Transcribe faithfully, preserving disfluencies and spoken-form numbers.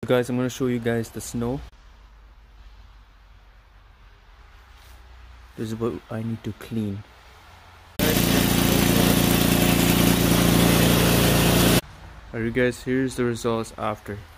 Guys, I'm gonna show you guys the snow. This is what I need to clean. Alright guys, here's the results after.